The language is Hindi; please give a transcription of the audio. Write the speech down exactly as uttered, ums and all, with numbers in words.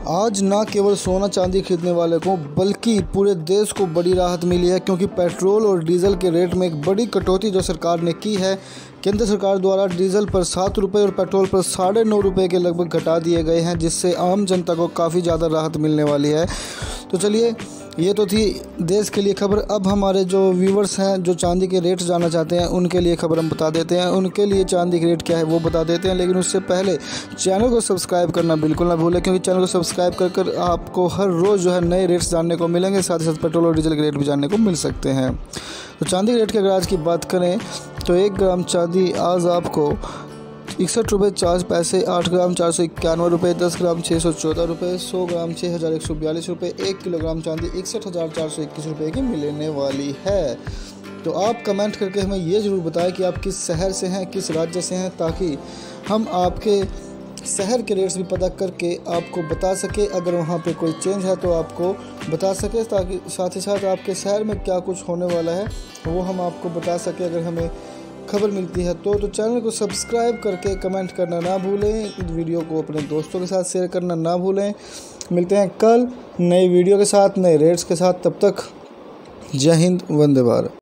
आज ना केवल सोना चांदी खरीदने वाले को बल्कि पूरे देश को बड़ी राहत मिली है, क्योंकि पेट्रोल और डीजल के रेट में एक बड़ी कटौती जो सरकार ने की है। केंद्र सरकार द्वारा डीजल पर सात रुपये और पेट्रोल पर साढ़े नौ रुपये के लगभग घटा दिए गए हैं, जिससे आम जनता को काफ़ी ज़्यादा राहत मिलने वाली है। तो चलिए, ये तो थी देश के लिए खबर। अब हमारे जो व्यूवर्स हैं जो चांदी के रेट जानना चाहते हैं, उनके लिए खबर हम बता देते हैं। उनके लिए चांदी के रेट क्या है वो बता देते हैं, लेकिन उससे पहले चैनल को सब्सक्राइब करना बिल्कुल ना भूलें, क्योंकि चैनल को सब्सक्राइब कर कर आपको हर रोज़ जो है नए रेट्स जानने को मिलेंगे। साथ ही साथ पेट्रोल और डीजल के रेट भी जानने को मिल सकते हैं। तो चांदी के रेट की अगर आज की बात करें तो एक ग्राम चांदी आज आपको इकसठ रुपये चार पैसे, आठ ग्राम चार सौ इक्यानवे रुपये, दस ग्राम छः सौ चौदह रुपये, सौ ग्राम छः हज़ार एक सौ बयालीस रुपये, एक किलोग्राम चांदी इकसठ हज़ार चार सौ इक्कीस रुपये की मिलने वाली है। तो आप कमेंट करके हमें ये ज़रूर बताएं कि आप किस शहर से हैं, किस राज्य से हैं, ताकि हम आपके शहर के रेट्स भी पता करके आपको बता सके। अगर वहाँ पे कोई चेंज है तो आपको बता सके, ताकि साथ ही साथ आपके शहर में क्या कुछ होने वाला है वो हम आपको बता सके अगर हमें खबर मिलती है तो। तो चैनल को सब्सक्राइब करके कमेंट करना ना भूलें, वीडियो को अपने दोस्तों के साथ शेयर करना ना भूलें। मिलते हैं कल नई वीडियो के साथ, नए रेट्स के साथ। तब तक जय हिंद, वंदे भारत।